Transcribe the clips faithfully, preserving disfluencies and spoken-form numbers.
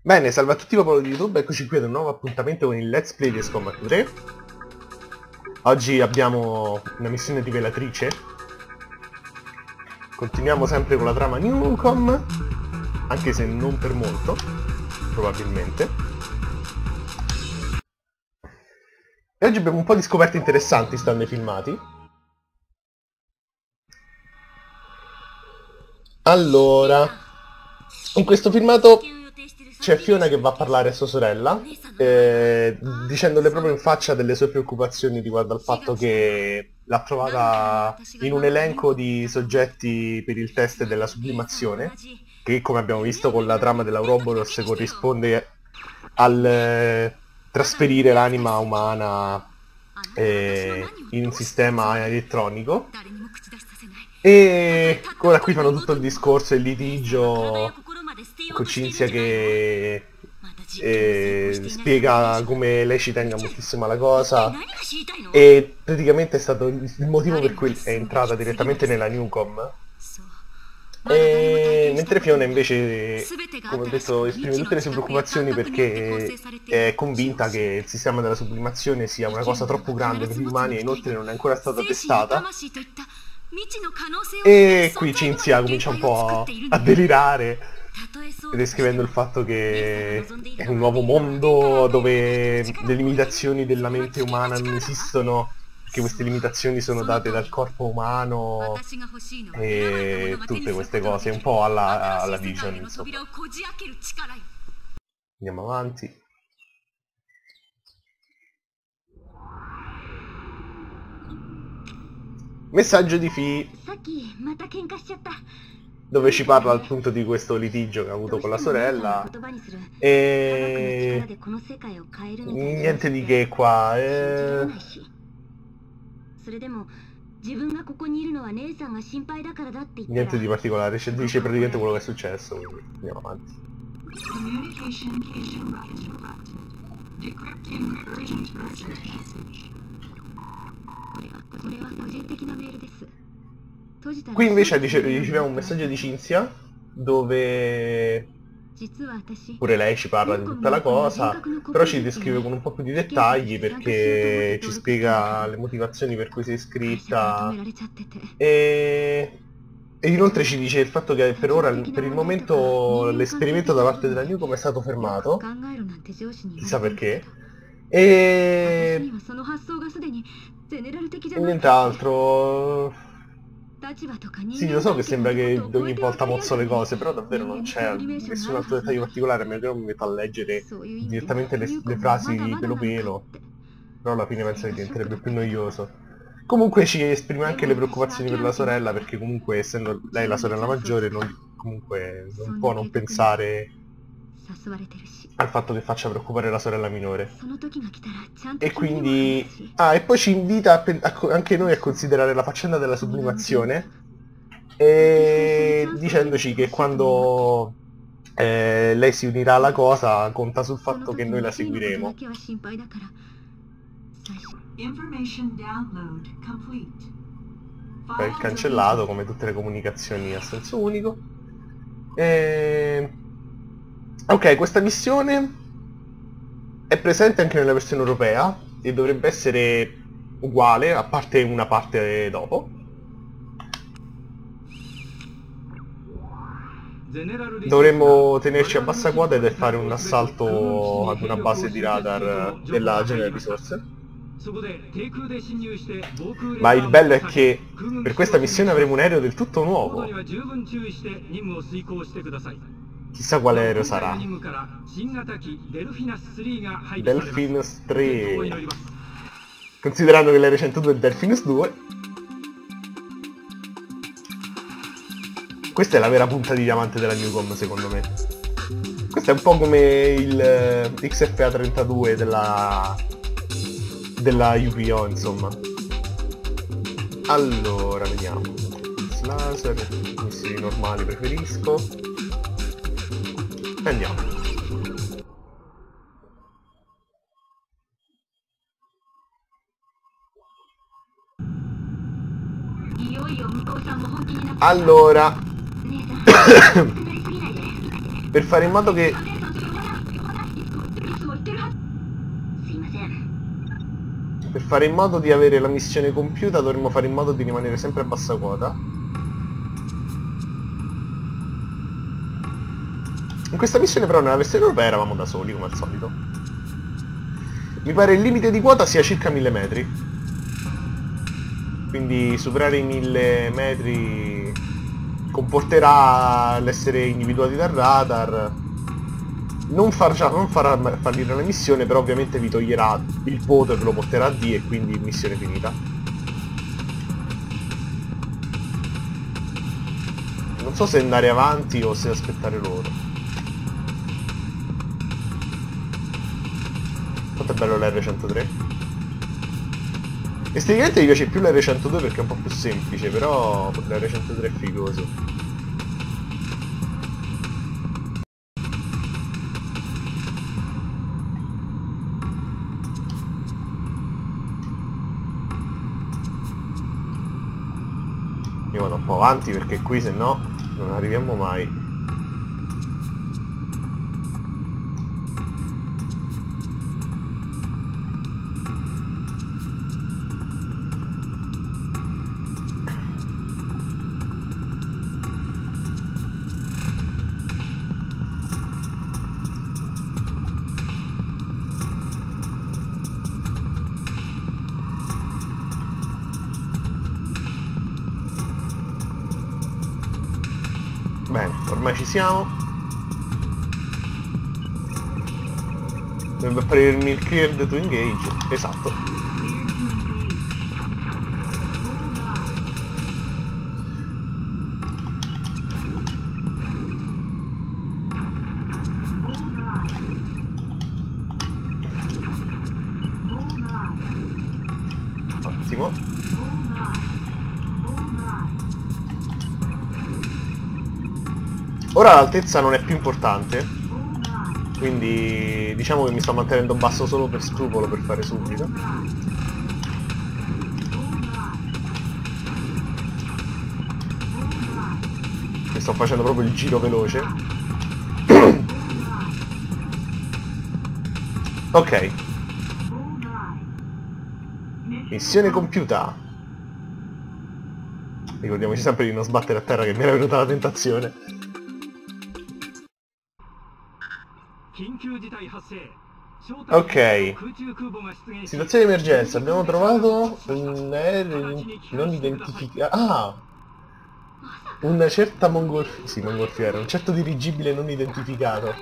Bene, salve a tutti popolo di YouTube, eccoci qui ad un nuovo appuntamento con il Let's Play di Ace Combat tre. Oggi abbiamo una missione rivelatrice. Continuiamo sempre con la trama Newcom, anche se non per molto, probabilmente. E oggi abbiamo un po' di scoperte interessanti, stanno i filmati. Allora, in questo filmato c'è Fiona che va a parlare a sua sorella, eh, dicendole proprio in faccia delle sue preoccupazioni riguardo al fatto che l'ha trovata in un elenco di soggetti per il test della sublimazione, che come abbiamo visto con la trama dell'Auroboros corrisponde al eh, trasferire l'anima umana eh, in un sistema elettronico. E ora qui fanno tutto il discorso e il litigio con Cinzia che eh, spiega come lei ci tenga moltissimo alla cosa, e praticamente è stato il motivo per cui è entrata direttamente nella Newcom. E mentre Fiona invece, come ho detto, esprime tutte le sue preoccupazioni perché è convinta che il sistema della sublimazione sia una cosa troppo grande per gli umani e inoltre non è ancora stata testata. E qui Cinzia comincia un po' a delirare, descrivendo il fatto che è un nuovo mondo dove le limitazioni della mente umana non esistono, perché queste limitazioni sono date dal corpo umano e tutte queste cose, un po' alla, alla Vision, insomma. Andiamo avanti. Messaggio di Fi, dove ci parla appunto di questo litigio che ha avuto con la sorella, e niente di che qua, e... niente di particolare, ci dice praticamente quello che è successo, quindi andiamo avanti. Qui invece riceviamo un messaggio di Cinzia dove pure lei ci parla di tutta la cosa, però ci descrive con un po' più di dettagli perché ci spiega le motivazioni per cui sei iscritta e, e inoltre ci dice il fatto che per ora, per il momento, l'esperimento da parte della Newcom è stato fermato, chissà perché, e, e nient'altro. Sì, lo so che sembra che ogni volta mozzo le cose, però davvero non c'è nessun altro dettaglio particolare, a meno che non mi metto a leggere direttamente le, le frasi pelo pelo, però alla fine penso che diventerebbe più noioso. Comunque ci esprime anche le preoccupazioni per la sorella, perché comunque essendo lei la sorella maggiore non, comunque non può non pensare al fatto che faccia preoccupare la sorella minore. E quindi... ah, e poi ci invita a, a, anche noi a considerare la faccenda della sublimazione, e dicendoci che quando eh, lei si unirà alla cosa conta sul fatto che noi la seguiremo. Poi cancellato come tutte le comunicazioni a senso unico. E... ok, questa missione è presente anche nella versione europea e dovrebbe essere uguale, a parte una parte dopo. Dovremmo tenerci a bassa quota ed fare un assalto ad una base di radar della General Resource. Ma il bello è che per questa missione avremo un aereo del tutto nuovo. Chissà quale aereo sarà. Delphins tre. Considerando che l'aereo centodue è Delphins due. Questa è la vera punta di diamante della Newcom, secondo me. Questo è un po' come il X F A trentadue della... della U P O, insomma. Allora, vediamo. Laser, missili normali preferisco. Andiamo. Allora per fare in modo che Per fare in modo di avere la missione compiuta dovremmo fare in modo di rimanere sempre a bassa quota. In questa missione però nella versione europea eravamo da soli, come al solito. Mi pare il limite di quota sia circa mille metri. Quindi superare i mille metri comporterà l'essere individuati dal radar. Non, far, non farà fallire la missione, però ovviamente vi toglierà il voto e ve lo porterà a D e quindi missione finita. Non so se andare avanti o se aspettare loro. Quanto è bello l'R centotré. Esteticamente mi piace più l'R centodue perché è un po' più semplice, però l'R centotré è figoso. Io vado un po' avanti perché qui se no non arriviamo mai. Bene, ormai ci siamo. Dovrebbe apparirmi il cleared to engage. Esatto. Ottimo. Ora l'altezza non è più importante, quindi diciamo che mi sto mantenendo basso solo per scrupolo, per fare subito. Mi sto facendo proprio il giro veloce. Ok. Missione compiuta. Ricordiamoci sempre di non sbattere a terra, che mi era venuta la tentazione. Ok, situazione di emergenza, abbiamo trovato un aereo non identificato. Ah! Una certa mongolfiera, sì, mongolfiera, un certo dirigibile non identificato.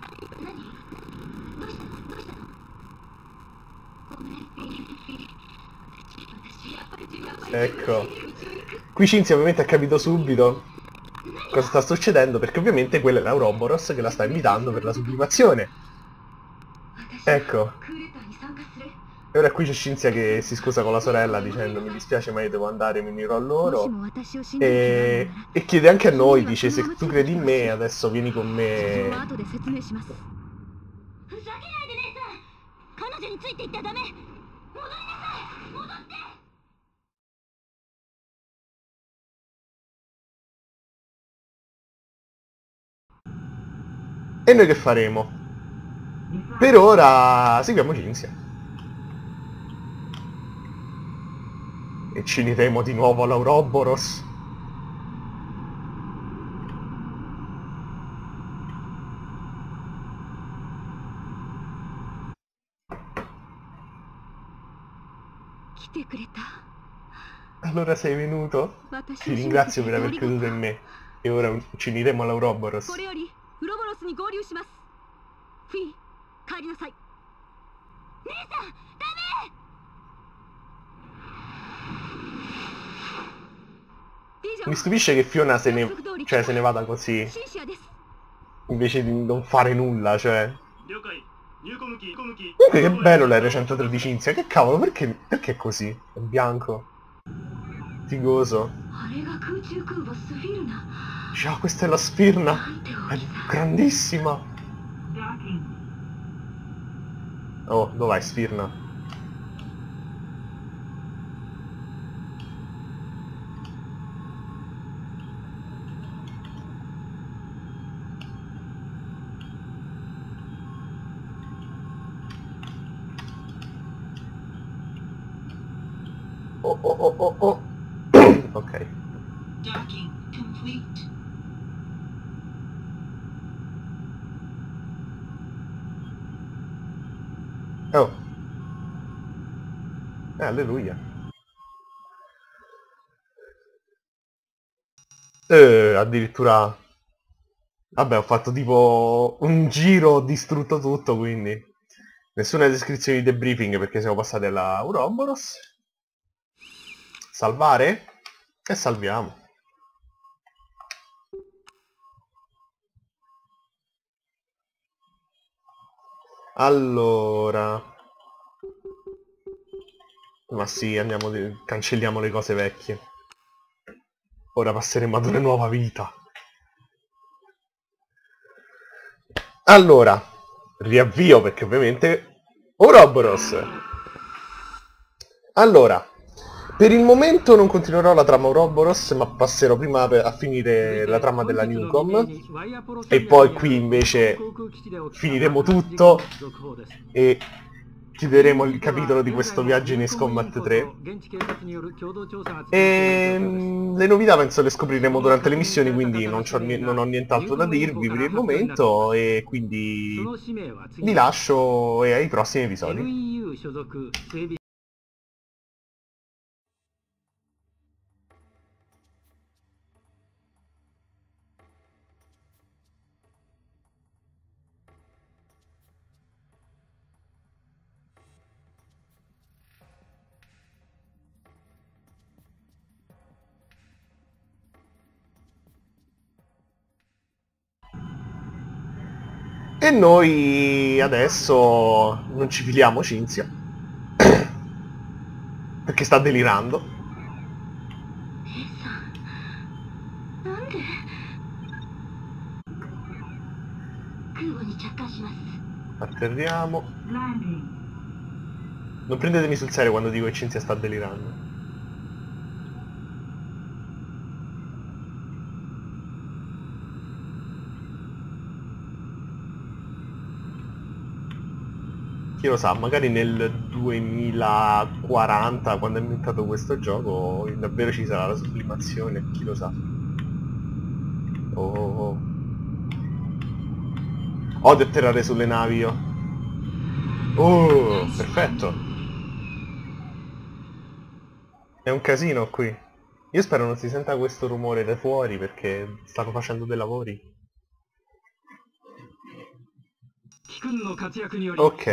Ecco. Qui Cinzia ovviamente ha capito subito cosa sta succedendo, perché ovviamente quella è l'Auroboros che la sta invitando per la sublimazione. Ecco. E ora qui c'è Cinzia che si scusa con la sorella dicendo: mi dispiace ma io devo andare, mi unirò a loro. E, e chiede anche a noi, dice: se tu credi in me adesso vieni con me. E noi che faremo? Per ora seguiamo Cinzia. E ci uniremo di nuovo all'Auroboros. Allora sei venuto? Ti ringrazio per aver creduto in me. E ora ci uniremo all'Auroboros. Mi stupisce che Fiona se ne, cioè, se ne vada così, invece di non fare nulla, cioè. Comunque che bello l'R centotré di Cinzia, che cavolo, perché, perché è così? È bianco. Figoso. Già, questa è la Sfirna. È grandissima. Oh, dov'è Sfirna? oh, oh, oh, oh, oh. Ok. Oh. Eh, alleluia. Eh, addirittura... Vabbè, ho fatto tipo un giro, ho distrutto tutto, quindi... Nessuna descrizione di debriefing perché siamo passati alla Ouroboros. Salvare? E salviamo. Allora... Ma sì, andiamo di... cancelliamo le cose vecchie. Ora passeremo ad una nuova vita. Allora, riavvio perché ovviamente... Ouroboros! Allora, per il momento non continuerò la trama Ouroboros, ma passerò prima a finire la trama della Newcom. E poi qui invece finiremo tutto e chiuderemo il capitolo di questo viaggio in Ace Combat tre. E le novità penso le scopriremo durante le missioni, quindi non, non ho nient'altro da dirvi per il momento e quindi vi lascio e ai prossimi episodi. E noi adesso non ci filiamo Cinzia perché sta delirando. Atterriamo. Non prendetemi sul serio quando dico che Cinzia sta delirando. Chi lo sa, magari nel duemilaquaranta, quando è inventato questo gioco, davvero ci sarà la sublimazione, chi lo sa. Oh, oh, oh. Odio atterrare sulle navi io. Oh, perfetto. È un casino qui. Io spero non si senta questo rumore da fuori perché stanno facendo dei lavori. Ok.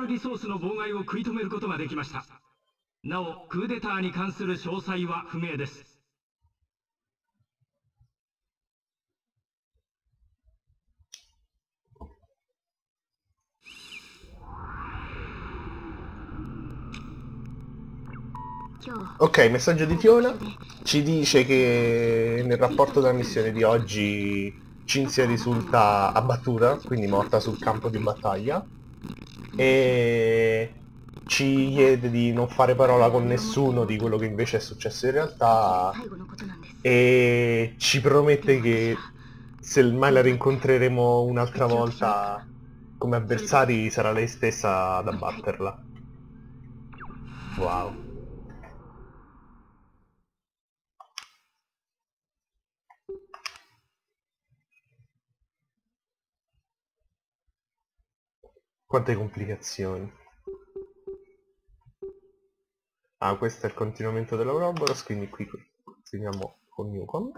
Ok, messaggio di Fiona. Ci dice che nel rapporto della missione di oggi Cinzia risulta abbattuta, quindi morta sul campo di battaglia, e ci chiede di non fare parola con nessuno di quello che invece è successo in realtà e ci promette che se mai la rincontreremo un'altra volta come avversari sarà lei stessa ad abbatterla. Wow. Quante complicazioni. Ah, questo è il continuamento dell'Ouroboros, quindi qui continuiamo con Newcom.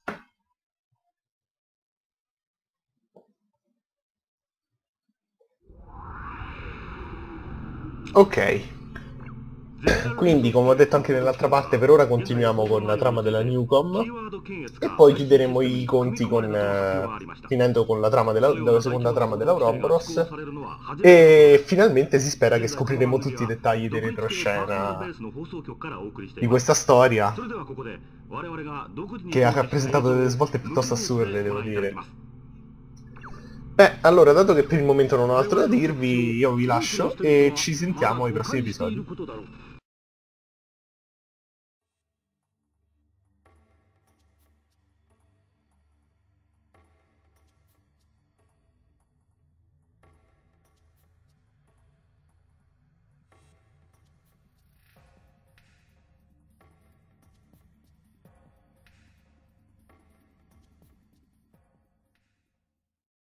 Ok. Quindi, come ho detto anche nell'altra parte, per ora continuiamo con la trama della Newcom e poi chiuderemo i conti con, eh, finendo con la, trama della, della seconda trama dell'Ouroboros e finalmente si spera che scopriremo tutti i dettagli di retroscena di questa storia che ha rappresentato delle svolte piuttosto assurde, devo dire. Beh, allora, dato che per il momento non ho altro da dirvi, io vi lascio e ci sentiamo ai prossimi episodi.